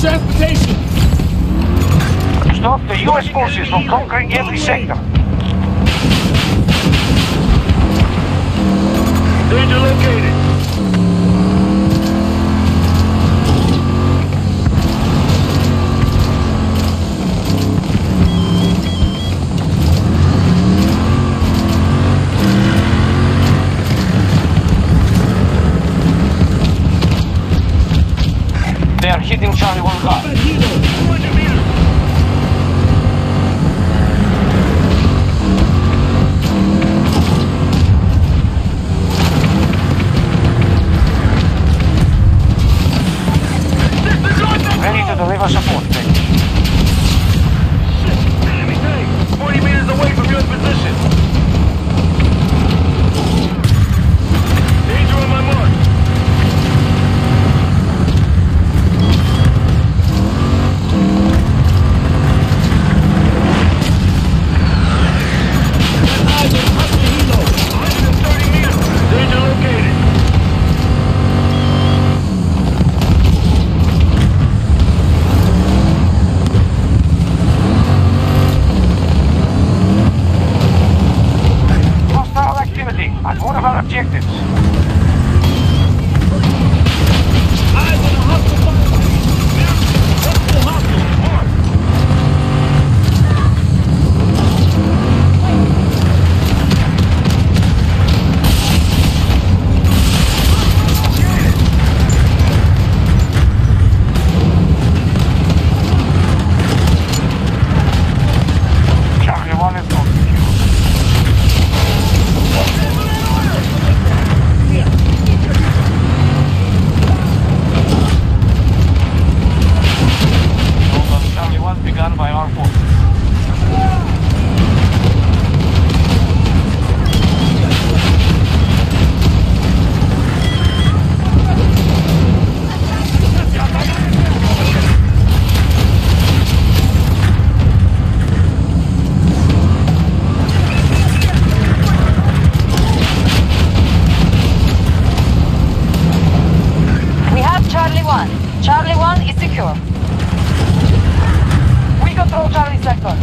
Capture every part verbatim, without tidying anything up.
transportation! Stop the U S forces from conquering every sector. Danger located. They are hitting Charlie one hard. Ready to deliver support, Vic. Enemy tank, forty meters away from your position. Danger on my mark. Danger located. Hostile activity at one of our objectives. Eyes on the hostile fire! Hostile, hostile, hard! Charlie one is not secure. Assault on Charlie one begun by our forces. We have Charlie one. Charlie one is secure. We control Charlie sector.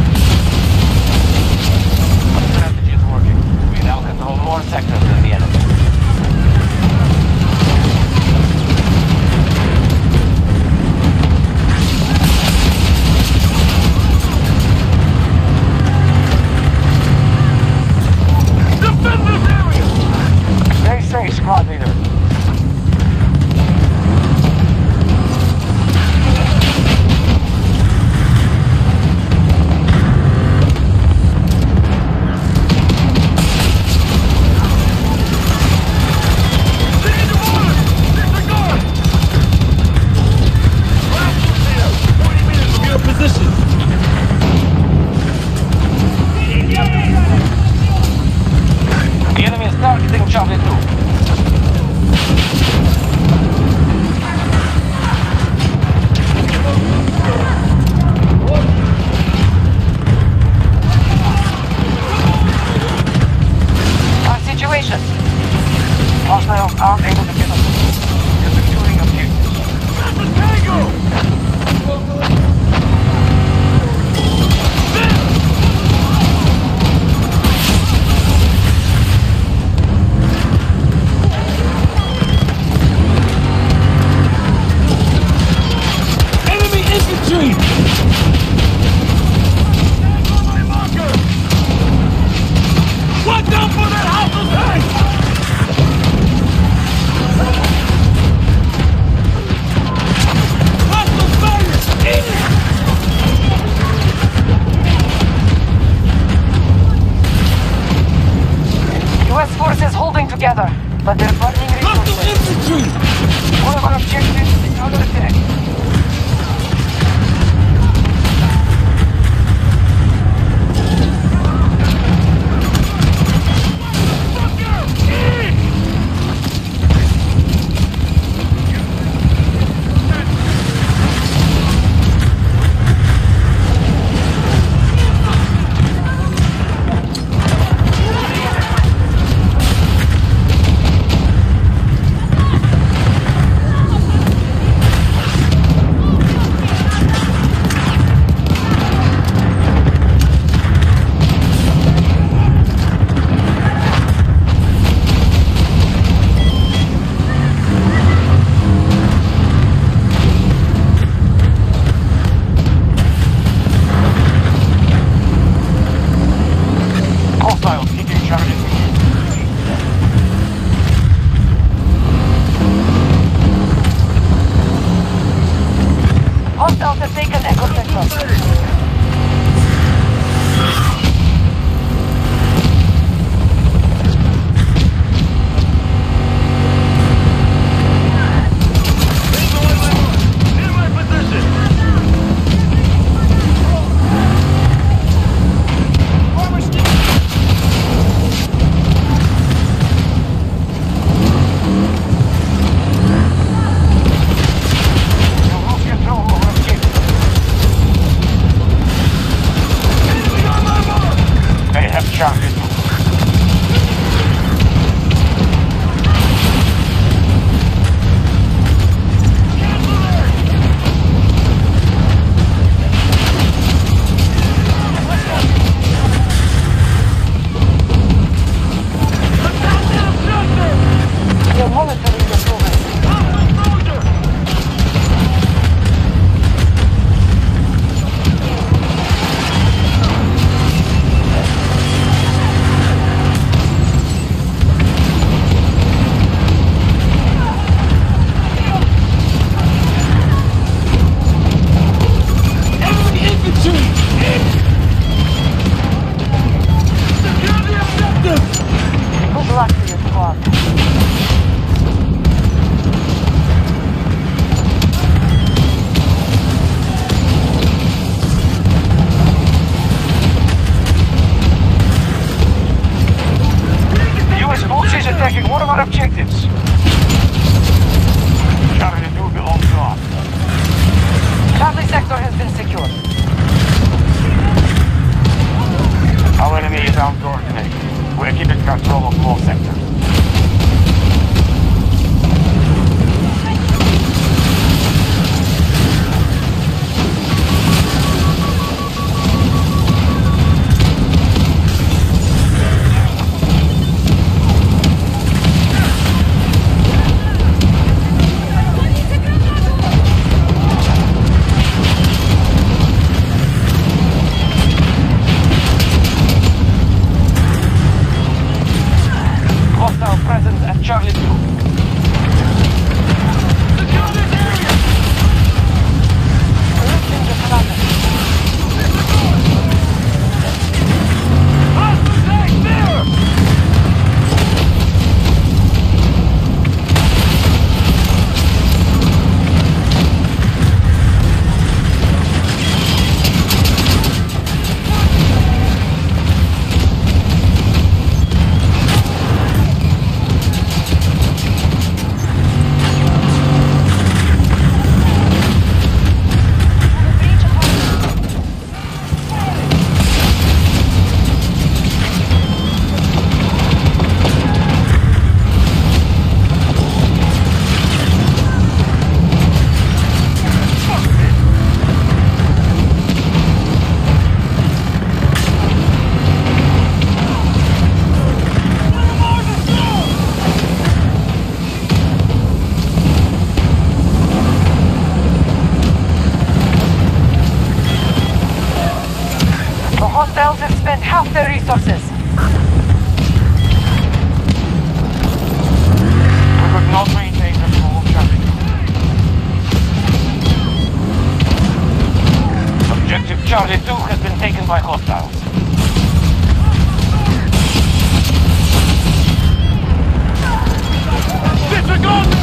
Our strategy is working. We now control more sectors than the enemy. Defend this area! Stay safe, squad leader. The enemy is targeting Charlie two. Our situation. Hostiles aren't able to get us. They're securing objectives. Tango! Enemy infantry! Watch out for that hostile tank! Hostile fire! Eat it! U S forces holding together, but they're burning Hostile resources. infantry! One of our objectives is under attack. taken Echo Sector. attacking one of our objectives. Charlie two belongs to us. Charlie sector has been secured. Our enemy is outcoordinated. We're keeping control of all sectors. Presence at Charlie two. Secure this area! Reaching the commander. Hostile tank there! Hostiles have spent half their resources. We could not maintain control of Charlie two. Objective Charlie two has been taken by hostiles. Disregard!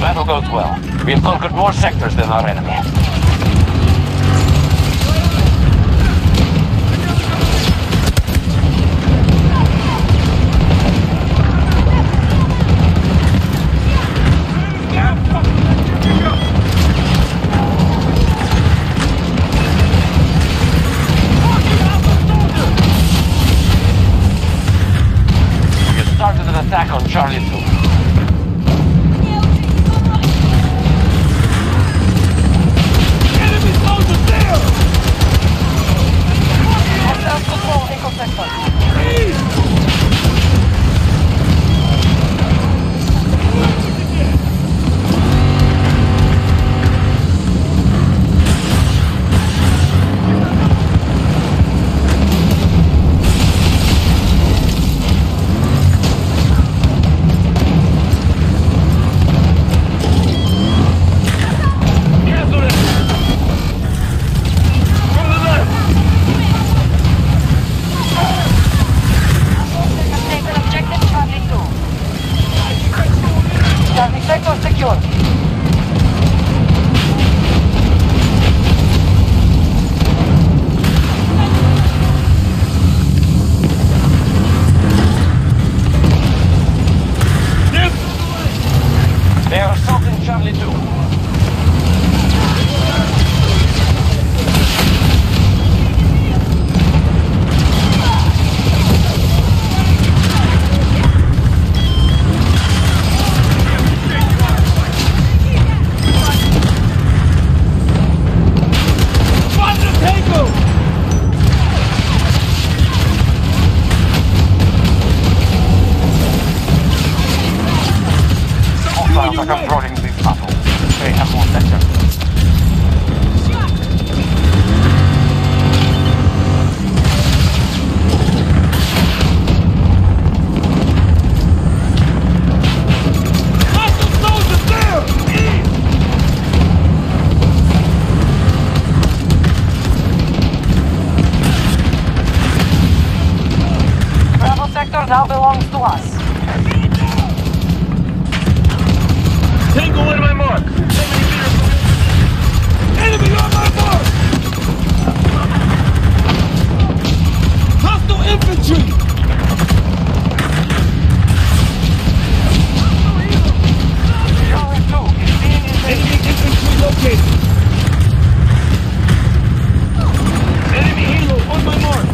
battle goes well. We have conquered more sectors than our enemy. Started an attack on Charlie two. Enemy soldiers there! Hostiles control Echo Sector. Sector secure. They are assaulting Charlie two. Hostiles are controlling this battle. They have more sectors. Hostile soldiers there! Bravo Sector now belongs to us. Tango on my mark! Enemy on my mark! Hostile infantry! Charlie two is being invaded. Enemy infantry located! Enemy helo on my mark!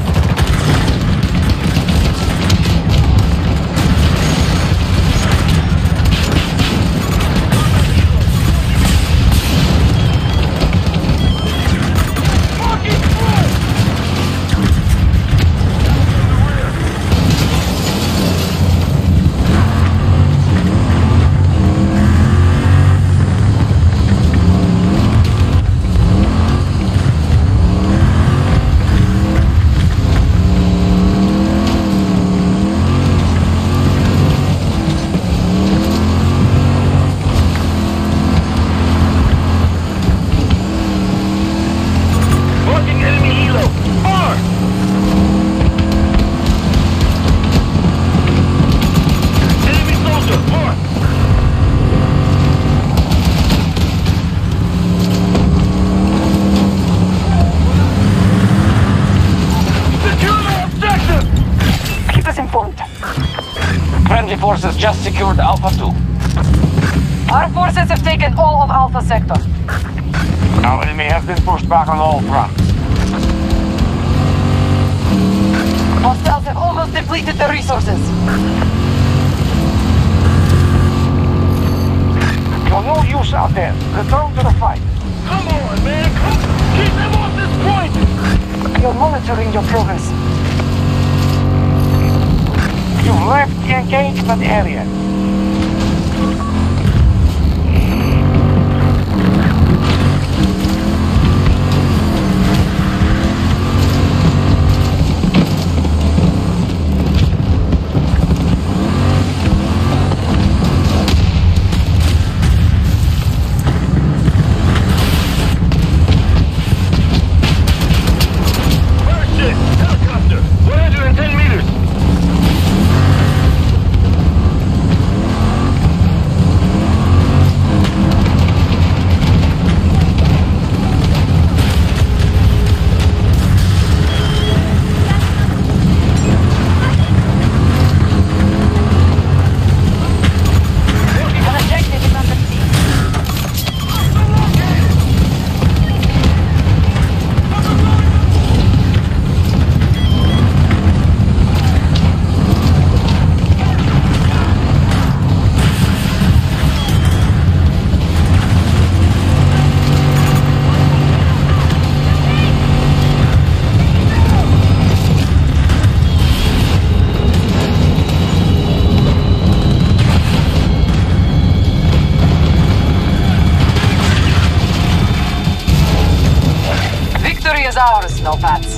Friendly forces just secured Alpha two. Our forces have taken all of Alpha Sector. Our enemy has been pushed back on all fronts. Hostiles have almost depleted the resources. You're no use out there. Return to the fight. Come on, man! Come! Keep them off this point! You're monitoring your progress. You've left the engagement area. Helicopter! one hundred ten meters! ours, no pats.